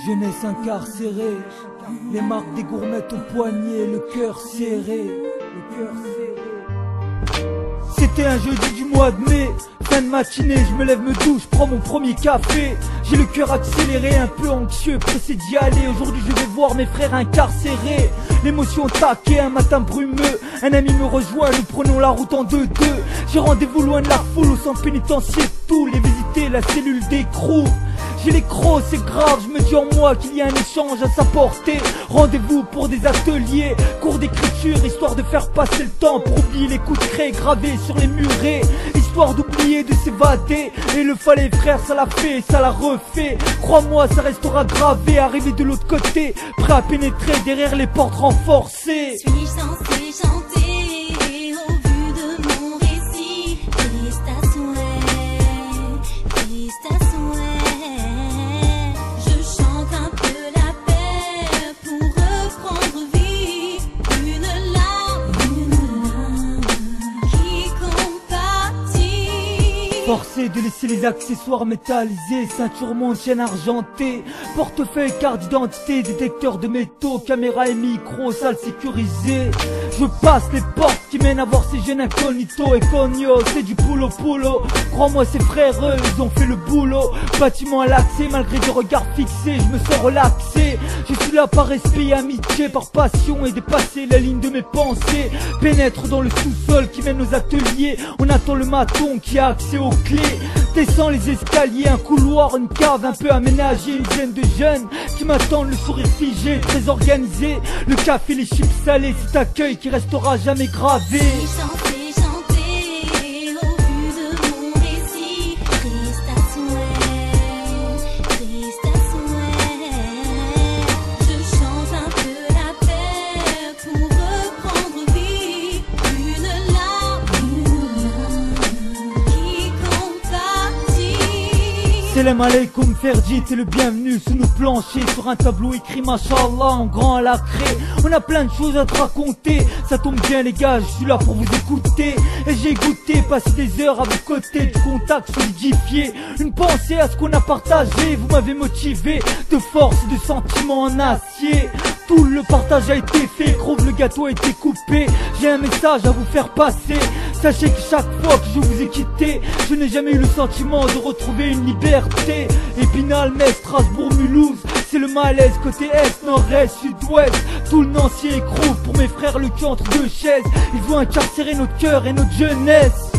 Jeunesse incarcérée, les marques des gourmettes au poignet, le cœur serré. C'était un jeudi du mois de mai, fin de matinée, je me lève, me douche, prends mon premier café. J'ai le cœur accéléré, un peu anxieux, pressé d'y aller. Aujourd'hui je vais voir mes frères incarcérés. L'émotion taquée, un matin brumeux, un ami me rejoint, nous prenons la route en 2-2. J'ai rendez-vous loin de la foule, au centre pénitentiaire, tous les visiter, la cellule d'écrou. J'ai les crocs, c'est grave, je me dis en moi qu'il y a un échange à sa portée. Rendez-vous pour des ateliers, cours d'écriture, histoire de faire passer le temps pour oublier les coups de craie gravés sur les murets. Histoire d'oublier, de s'évader. Et le fallait frère, ça l'a fait, ça l'a refait. Crois-moi, ça restera gravé, arrivé de l'autre côté, prêt à pénétrer derrière les portes renforcées. Suis-je censé chanter au vu de mon récit? Triste à souhait, triste à souhait. Je chante un peu la paix pour reprendre vie. Une larme qui compatit. Forcé de laisser les accessoires métallisés, ceinture, montre, chaîne argentée, portefeuille, carte d'identité, détecteur de métaux, caméra et micro, salle sécurisée. Je passe les portes qui mènent à voir ces jeunes incognito et cogno, c'est du boulot. Crois-moi, ces frères, eux, ils ont fait le boulot. Bâtiment à l'accès, malgré des regards fixés, je me sens relaxé. Je suis là par respect et amitié, par passion et dépasser la ligne de mes pensées. Pénètre dans le sous-sol qui mène aux ateliers. On attend le maton qui a accès aux clés. Descends les escaliers, un couloir, une cave un peu aménagée, une dizaine de jeunes qui m'attendent, le sourire figé, très organisé. Le café, les chips salés, cet accueil qui restera jamais gravé. Suis-je censé chanter au vu de mon récit? Triste à souhait, triste à souhait. Je chante un peu la paix pour reprendre vie. Une larme qui compatit. Salam alaikum Ferdi, t'es le bienvenu sous nos planchers. Sur un tableau écrit Mashallah en grand à la craie. On a plein de choses à te raconter. Ça tombe bien les gars, je suis là pour vous écouter. Et j'ai goûté, passé des heures à vos côtés, du contact solidifié. Une pensée à ce qu'on a partagé. Vous m'avez motivé de force et de sentiments en acier. Tout le partage a été fait, Grove, le gâteau a été coupé. J'ai un message à vous faire passer. Sachez que chaque fois que je vous ai quitté, je n'ai jamais eu le sentiment de retrouver une liberté. Épinal, Metz, Strasbourg, Mulhouse, c'est le malaise côté est, nord-est, sud-ouest. Tout le Nancy écrouve pour mes frères le cul entre deux chaises. Ils vont incarcérer notre cœur et notre jeunesse.